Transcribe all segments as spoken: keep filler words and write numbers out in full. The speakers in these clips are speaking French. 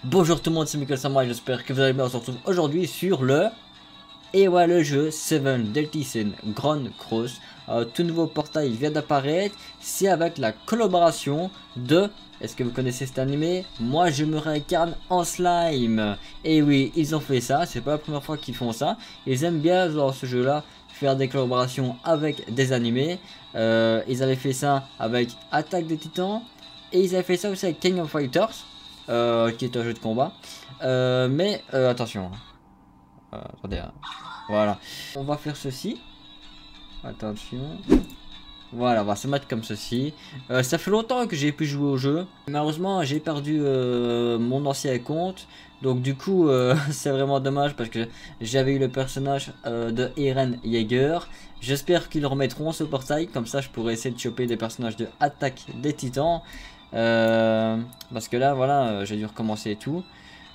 Bonjour tout le monde, c'est Michael Samurai, j'espère que vous allez bien. On se retrouve aujourd'hui sur le... Et ouais, le jeu Seven Deadly Sins Grand Cross. Euh, tout nouveau portail vient d'apparaître. C'est avec la collaboration de... Est-ce que vous connaissez cet animé? Moi je me réincarne en slime. Et oui, ils ont fait ça, c'est pas la première fois qu'ils font ça. Ils aiment bien dans ce jeu là faire des collaborations avec des animés. euh, Ils avaient fait ça avec Attaque des Titans. Et ils avaient fait ça aussi avec King of Fighters. Euh, qui est un jeu de combat. Euh, mais euh, attention. Euh, attendez. Hein. Voilà. On va faire ceci. Attention. Voilà, on va se mettre comme ceci. Euh, ça fait longtemps que j'ai pu jouer au jeu. Malheureusement, j'ai perdu euh, mon ancien compte. Donc du coup, euh, c'est vraiment dommage parce que j'avais eu le personnage euh, de Eren Yeager. J'espère qu'ils remettront ce portail. Comme ça, je pourrais essayer de choper des personnages de Attaque des Titans. Euh, parce que là, voilà, j'ai dû recommencer et tout.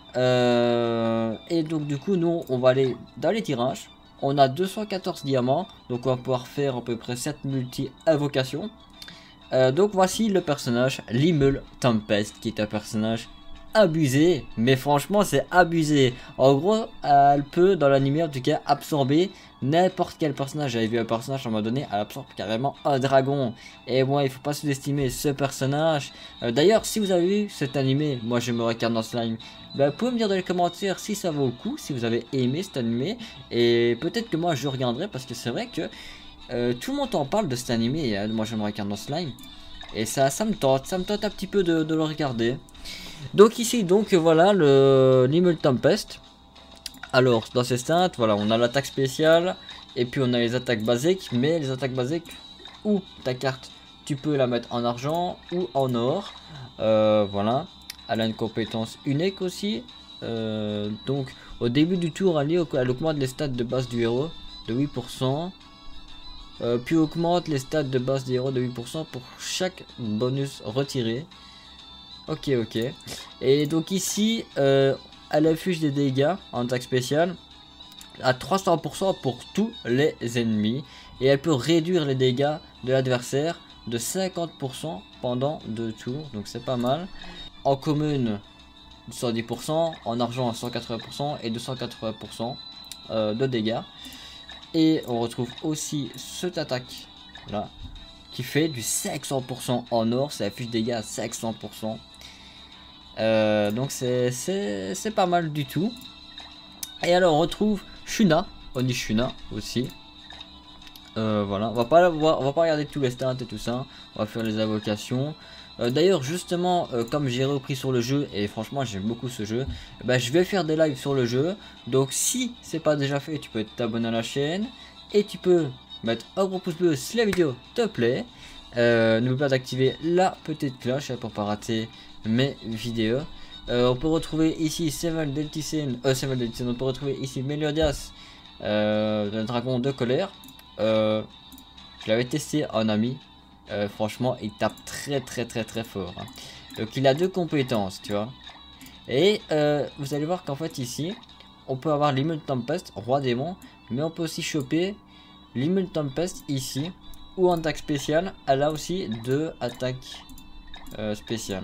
Euh, et donc du coup, nous, on va aller dans les tirages. On a deux cent quatorze diamants, donc on va pouvoir faire à peu près sept multi-invocations. Euh, donc voici le personnage, Limul Tempest, qui est un personnage abusé, mais franchement c'est abusé. En gros, elle peut, dans l'anime en tout cas, absorber n'importe quel personnage. J'avais vu un personnage à un moment donné, elle absorbe carrément un dragon. Et moi, il faut pas sous-estimer ce personnage. Euh, D'ailleurs, si vous avez vu cet animé, moi je me regarde dans slime. Bah, vous pouvez me dire dans les commentaires si ça vaut le coup, si vous avez aimé cet animé. Et peut-être que moi je regarderai parce que c'est vrai que euh, tout le monde en parle de cet animé. Et, euh, moi je me regarde dans slime. Et ça, ça me tente, ça me tente un petit peu de, de le regarder. Donc ici, donc voilà le Limul Tempest. Alors dans ces stats, voilà, on a l'attaque spéciale. Et puis on a les attaques basiques. Mais les attaques basiques, ou ta carte, tu peux la mettre en argent ou en or. Euh, voilà. Elle a une compétence unique aussi. Euh, donc au début du tour, elle, elle augmente les stats de base du héros de huit pour cent. Euh, puis augmente les stats de base du héros de huit pour cent pour chaque bonus retiré. Ok, ok. Et donc ici, euh, elle affiche des dégâts en attaque spéciale à trois cents pour cent pour tous les ennemis. Et elle peut réduire les dégâts de l'adversaire de cinquante pour cent pendant deux tours. Donc c'est pas mal. En commune, cent dix pour cent, en argent cent quatre-vingts pour cent et deux cent quatre-vingts pour cent euh, de dégâts. Et on retrouve aussi cette attaque là qui fait du cinq cents pour cent en or, ça affiche des dégâts à cinq cents pour cent. Euh, donc c'est pas mal du tout. Et alors on retrouve Shuna, Onishuna aussi. Euh, voilà, on va pas la voir, on va pas regarder tous les stats et tout ça. On va faire les invocations. Euh, D'ailleurs justement, euh, comme j'ai repris sur le jeu et franchement j'aime beaucoup ce jeu, bah, je vais faire des lives sur le jeu. Donc si c'est pas déjà fait, tu peux t'abonner à la chaîne et tu peux mettre un gros pouce bleu si la vidéo te plaît. Euh, N'oublie pas d'activer la petite cloche pour pas rater mes vidéos. Euh, on peut retrouver ici Seven Deadly Sins, euh, Seven Deadly Sins, on peut retrouver ici Meliodas, euh, le dragon de colère. Euh, je l'avais testé en ami. Euh, franchement, il tape très très très très fort. Hein. Donc il a deux compétences, tu vois. Et euh, vous allez voir qu'en fait ici, on peut avoir Limul Tempest, roi démon, mais on peut aussi choper Limul Tempest ici, ou en attaque spéciale. Elle a aussi deux attaques euh, spéciales.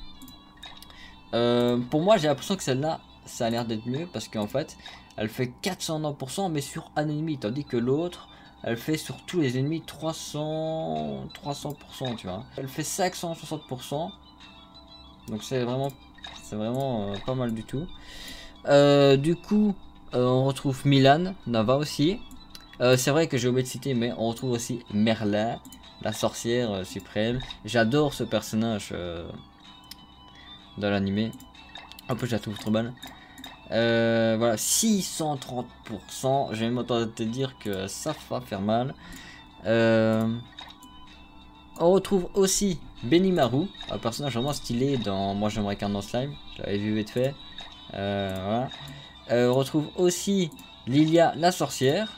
Euh, pour moi, j'ai l'impression que celle-là, ça a l'air d'être mieux parce qu'en fait, elle fait quatre cent neuf pour cent mais sur un ennemi, tandis que l'autre, elle fait sur tous les ennemis trois cents pour cent, tu vois. Elle fait cinq cent soixante pour cent. Donc c'est vraiment, c'est vraiment euh, pas mal du tout. Euh, du coup, euh, on retrouve Milan, Nava aussi. Euh, c'est vrai que j'ai oublié de citer, mais on retrouve aussi Merlin, la sorcière euh, suprême. J'adore ce personnage euh, dans l'animé. En plus, je la trouve trop belle. Euh, voilà, six cent trente pour cent. J'ai même entendu te dire que ça va faire mal. Euh, on retrouve aussi Benimaru, un personnage vraiment stylé dans Moi j'aimerais qu'un dans slime. Je l'avais vu vite fait. Euh, voilà. Euh, on retrouve aussi Lilia la sorcière.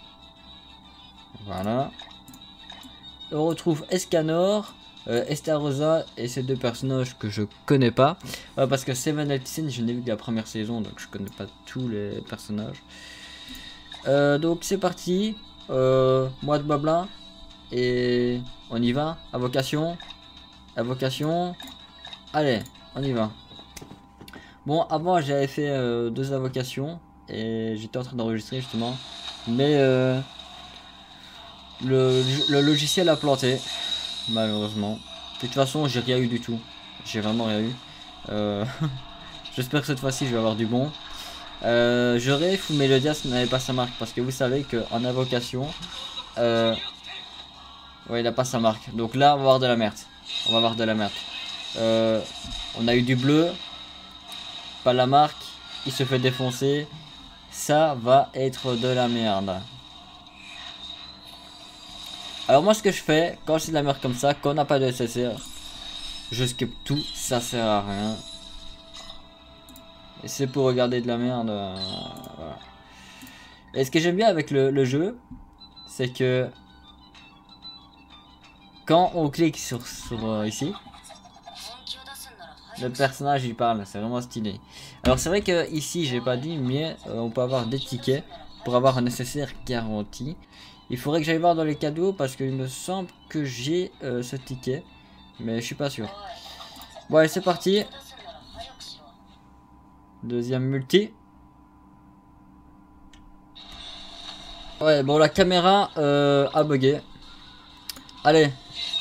Voilà. On retrouve Escanor, euh, Estarossa et ces deux personnages que je connais pas. Euh, parce que Seven Deadly Sins, je n'ai vu que la première saison, donc je connais pas tous les personnages. Euh, donc c'est parti. Euh, moi de blabla. Et on y va. Invocation. Invocation. Allez, on y va. Bon, avant j'avais fait euh, deux invocations et j'étais en train d'enregistrer justement, mais euh, le, le logiciel a planté, malheureusement. De toute façon, j'ai rien eu du tout, j'ai vraiment rien eu. Euh, J'espère que cette fois-ci je vais avoir du bon. Euh, J'aurais Fou Mélodias n'avait pas sa marque parce que vous savez qu'en invocation, euh, ouais, il a pas sa marque. Donc là, on va avoir de la merde. On va avoir de la merde. Euh, on a eu du bleu. Pas la marque. Il se fait défoncer. Ça va être de la merde. Alors moi, ce que je fais, quand c'est de la merde comme ça, quand on n'a pas de S S R, je skip tout. Ça sert à rien. Et c'est pour regarder de la merde. Euh, voilà. Et ce que j'aime bien avec le, le jeu, c'est que quand on clique sur, sur euh, ici, le personnage il parle, c'est vraiment stylé. Alors c'est vrai que ici j'ai pas dit, mais euh, on peut avoir des tickets pour avoir un nécessaire garanti. Il faudrait que j'aille voir dans les cadeaux parce qu'il me semble que j'ai euh, ce ticket, mais je suis pas sûr. Bon allez c'est parti. Deuxième multi. Ouais bon la caméra euh, a bugué. Allez.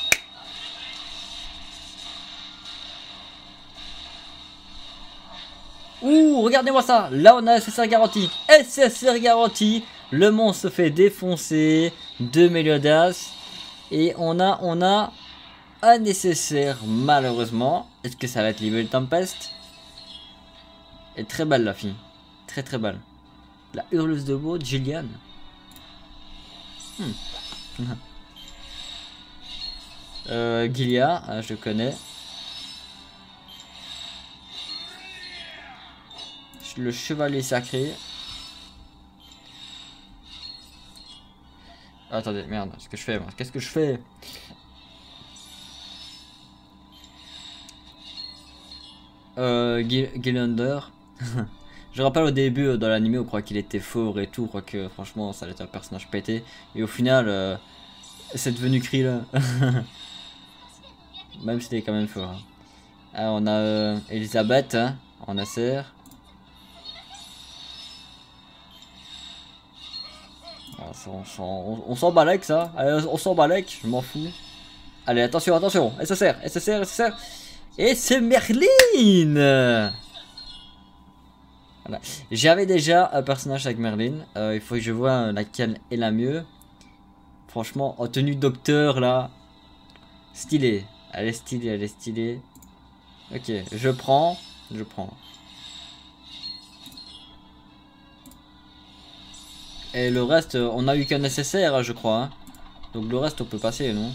Ouh, regardez-moi ça. Là, on a S S R garanti. S S R garanti. Le monstre se fait défoncer. Deux Méliodas. Et on a, on a un nécessaire, malheureusement. Est-ce que ça va être Libelle Tempest? Elle est très belle, la fille. Très, très belle. La hurleuse de beau, Gillian. Hmm. euh, Gilia, ah, je connais. Le chevalier sacré. Attendez, merde, qu'est-ce que je fais moi? Qu'est-ce que je fais? Euh, Gillander. Je rappelle au début euh, dans l'anime, on croit qu'il était fort et tout, on croit que franchement ça allait être un personnage pété. Et au final, euh, c'est devenu Krill. Même si c'était quand même fort. Hein. Ah, on a euh, Elisabeth hein, en Acer. On s'en balèque ça. Allez, on s'en balèque, je m'en fous. Allez, attention, attention. S S R, S S R, S S R. Et c'est Merlin. Voilà. J'avais déjà un personnage avec Merlin. Euh, il faut que je vois laquelle est la mieux. Franchement, en tenue docteur là. Stylé. Elle est stylée, elle est stylée. Ok, je prends. Je prends. Et le reste, on a eu qu'un nécessaire, je crois. Hein. Donc le reste, on peut passer, non?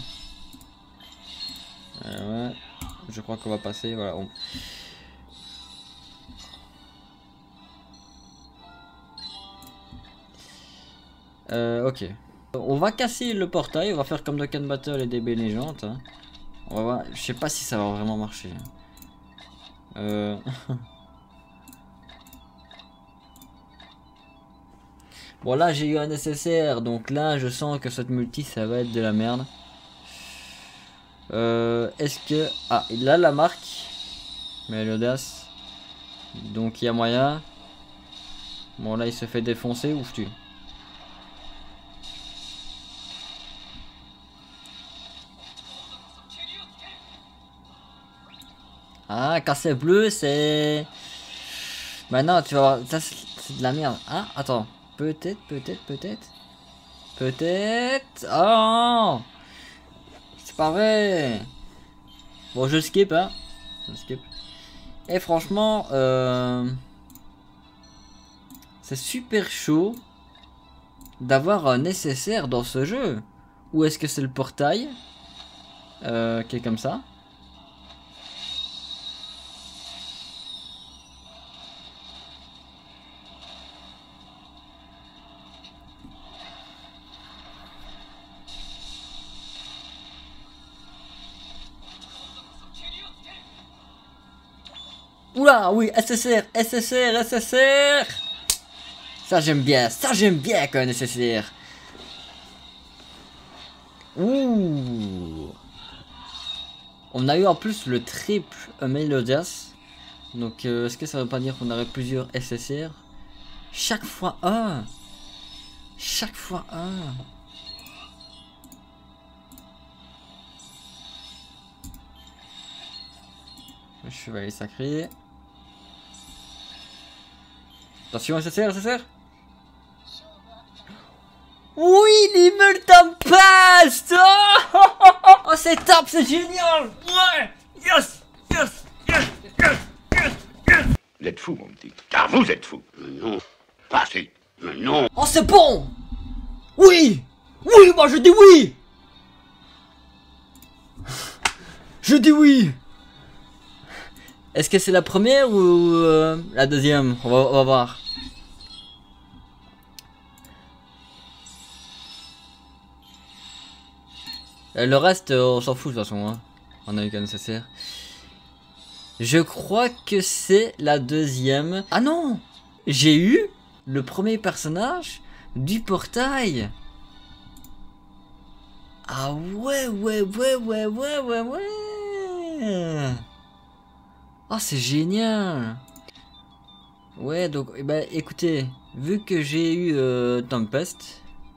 euh, Ouais, je crois qu'on va passer. Voilà. On... Euh, ok. On va casser le portail. On va faire comme Dokkan Battle et D B Legend. Hein. On va voir. Je sais pas si ça va vraiment marcher. Euh. Bon là j'ai eu un nécessaire, donc là je sens que cette multi ça va être de la merde. Euh, Est-ce que... Ah, il a la marque. Mais l'audace. Donc il y a moyen. Bon là il se fait défoncer, ouf tu. Ah, casser bleu c'est... Maintenant tu vas voir, ça c'est de la merde. Ah, attends. Peut-être, peut-être, peut-être. Peut-être. Oh, c'est pas vrai. Bon, je skip, hein. Je skip. Et franchement, euh... c'est super chaud d'avoir un nécessaire dans ce jeu. Ou est-ce que c'est le portail euh, qui est comme ça? Oula, oui, S S R, S S R, S S R. Ça j'aime bien, ça j'aime bien qu'un S S R. Ouh. On a eu en plus le triple Mélodias. Donc euh, est-ce que ça veut pas dire qu'on aurait plusieurs S S R? Chaque fois un. Chaque fois un. Le chevalier sacré. Attention, S S R, S S R. Oui, l'immeuble Tempest. Oh, oh, oh, oh, oh c'est top, c'est génial. Ouais. Yes, yes, yes, yes, yes, yes. Vous êtes fou, mon petit. Car vous êtes fou. Non, pas si. Non. Oh, c'est bon. Oui. Oui, moi je dis oui. Je dis oui. Est-ce que c'est la première ou euh, la deuxième? on va, on va voir. Le reste, on s'en fout de toute façon. Hein. On a eu qu'un nécessaire. Je crois que c'est la deuxième. Ah non! J'ai eu le premier personnage du portail. Ah ouais, ouais, ouais, ouais, ouais, ouais, ouais. Oh, c'est génial. Ouais, donc, eh ben, écoutez, vu que j'ai eu euh, Tempest.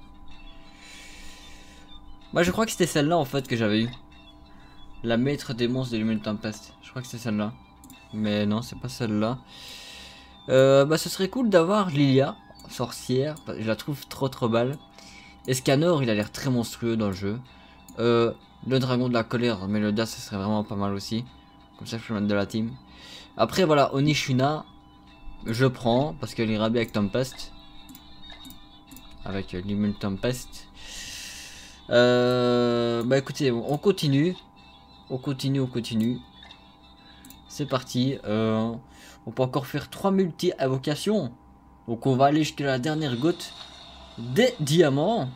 Moi, je crois que c'était celle-là en fait que j'avais eu. La maître des monstres de l'Immune Tempest. Je crois que c'est celle-là. Mais non, c'est pas celle-là. Euh, bah, ce serait cool d'avoir Lilia, sorcière. Je la trouve trop trop belle. Escanor, il a l'air très monstrueux dans le jeu. Euh, le dragon de la colère, Meloda, ce serait vraiment pas mal aussi. Comme ça, je peux mettre de la team. Après, voilà, Onishuna, je prends parce qu'elle ira bien avec Tempest. Avec euh, l'Immune Tempest. Euh, bah écoutez, on continue. On continue, on continue. C'est parti. Euh, on peut encore faire trois multi-invocations. Donc on va aller jusqu'à la dernière goutte des diamants.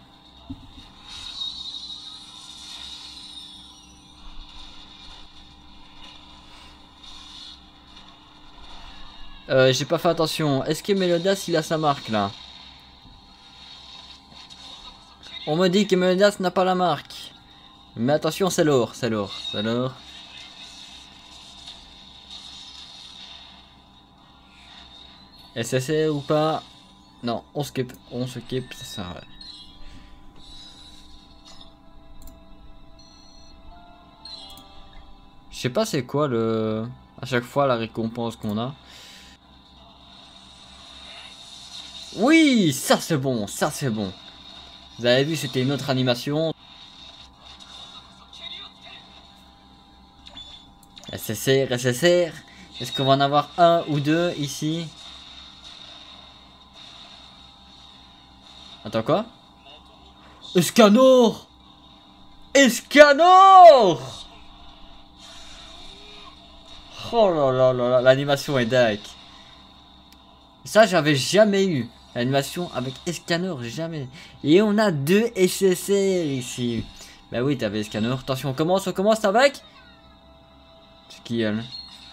Euh, j'ai pas fait attention. Est-ce que Melodas il a sa marque là? On me dit que Melodas n'a pas la marque. Mais attention, c'est l'or, c'est l'or, c'est l'or. S S R ou pas? Non, on skip, on skip, ça sert à rien. Je sais pas c'est quoi le... à chaque fois la récompense qu'on a. Oui, ça c'est bon, ça c'est bon. Vous avez vu, c'était une autre animation. S S R, S S R. Est-ce qu'on va en avoir un ou deux ici? Attends quoi? Escanor! Escanor! Oh là là là là, l'animation est dingue. Ça j'avais jamais eu. L'animation avec Escanor, jamais. Et on a deux S S R ici. Bah oui, t'avais Escanor. Attention, on commence, on commence avec... C'est qui elle?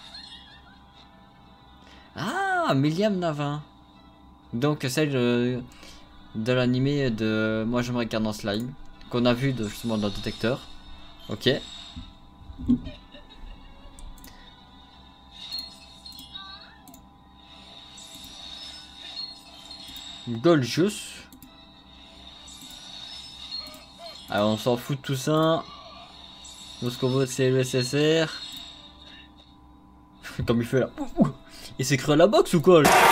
Ah, Milliam Navin. Donc celle de, de l'animé de Moi je me regarde dans Slime. Qu'on a vu de, justement dans le détecteur. Ok. Golgius. Alors on s'en fout de tout ça. Nous ce qu'on veut c'est le S S R. Comme il fait là. Il s'est cru à la boxe ou quoi? Incroyable!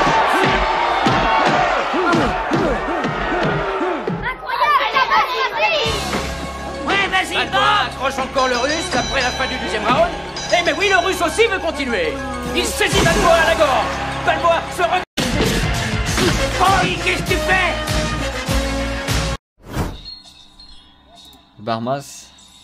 Ouais, vas-y, va! Accroche encore le russe après la fin du deuxième round. Eh mais oui, le russe aussi veut continuer. Il saisit Balboa à la gorge. Balboa se re... Oh, qu'est-ce que tu fais? Barmas.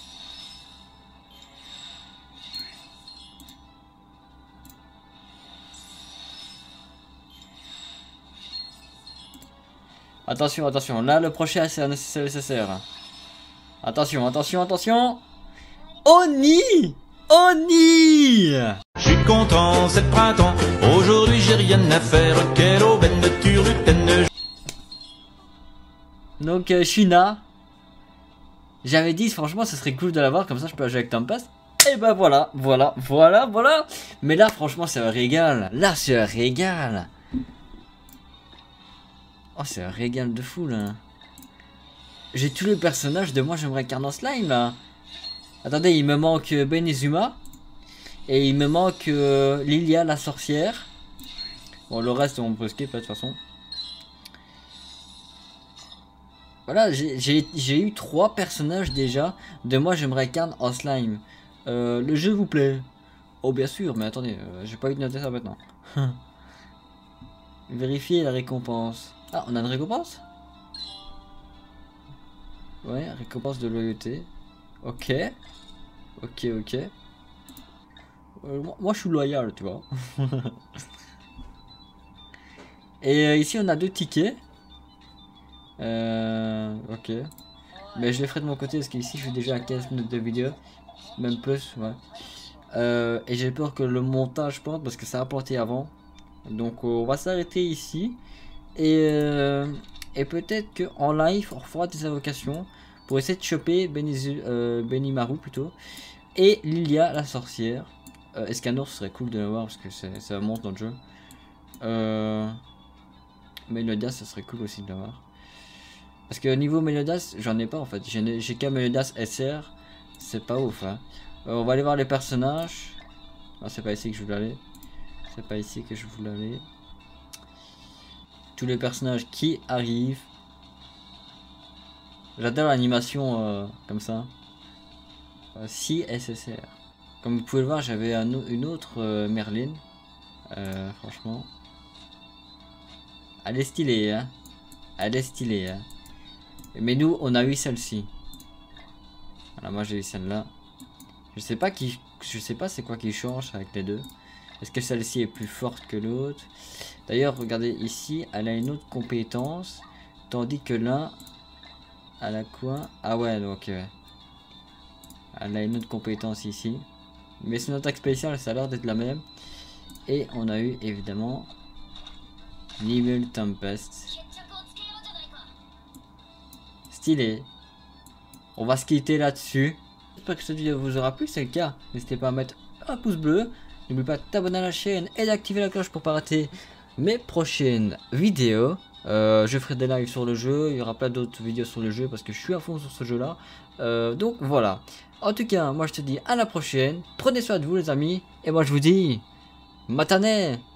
Attention, attention, là le prochain c'est un S S R. Attention, attention, attention. Oni! Oni! Je suis content, c'est le printemps. Aujourd'hui j'ai rien à faire. Quelle aubaine de turlutaine. Donc euh, Shina. J'avais dit franchement ce serait cool de l'avoir, comme ça je peux jouer avec Tempest. Et ben voilà, voilà, voilà, voilà. Mais là, franchement, c'est un régal. Là, c'est un régal. Oh, c'est un régal de fou, là. J'ai tous les personnages de moi, j'aimerais incarner en slime, là. Attendez, il me manque Benizuma. Et il me manque euh, Lilia, la sorcière. Bon, le reste, on peut skip, de toute façon. Voilà, j'ai eu trois personnages déjà. De moi, j'aimerais incarner en slime. Euh, le jeu vous plaît? Oh bien sûr, mais attendez, euh, j'ai pas eu de noter ça maintenant. Vérifier la récompense. Ah, on a une récompense? Ouais, récompense de loyauté. Ok. Ok, ok. Euh, moi, moi je suis loyal, tu vois. Et euh, ici on a deux tickets. Euh, ok. Mais je les ferai de mon côté parce qu'ici je suis déjà à quinze minutes de vidéo. Même plus, ouais. Euh, et j'ai peur que le montage plante parce que ça a planté avant. Donc on va s'arrêter ici. Et, euh, et peut-être qu'en live on fera des invocations pour essayer de choper Benizu, euh, Benimaru plutôt. Et Lilia la sorcière. Euh, Escanor ce serait cool de l'avoir parce que ça monte dans le jeu. Euh, Meliodas ce serait cool aussi de l'avoir. Parce que au niveau Meliodas j'en ai pas en fait. J'ai qu'un Meliodas S R. C'est pas ouf hein. Euh, on va aller voir les personnages. Ah, c'est pas ici que je voulais aller. C'est pas ici que je voulais aller. Tous les personnages qui arrivent. J'adore l'animation euh, comme ça. Euh, si S S R. Comme vous pouvez le voir, j'avais un, une autre euh, Merlin. Euh, franchement. Elle est stylée, hein. Elle est stylée, hein. Mais nous, on a eu celle-ci. Voilà, moi j'ai eu celle-là. Je sais pas qui, je sais pas c'est quoi qui change avec les deux. Est-ce que celle-ci est plus forte que l'autre? D'ailleurs, regardez ici, elle a une autre compétence, tandis que là, elle a quoi? Ah ouais, donc euh, elle a une autre compétence ici. Mais son attaque spéciale, ça a l'air d'être la même. Et on a eu évidemment Nibel Tempest. Stylé. On va se quitter là-dessus. J'espère que cette vidéo vous aura plu. Si c'est le cas, n'hésitez pas à mettre un pouce bleu. N'oublie pas de t'abonner à la chaîne et d'activer la cloche pour pas rater mes prochaines vidéos. Euh, je ferai des lives sur le jeu. Il y aura plein d'autres vidéos sur le jeu parce que je suis à fond sur ce jeu là. Euh, donc voilà. En tout cas, moi je te dis à la prochaine. Prenez soin de vous les amis. Et moi je vous dis matane.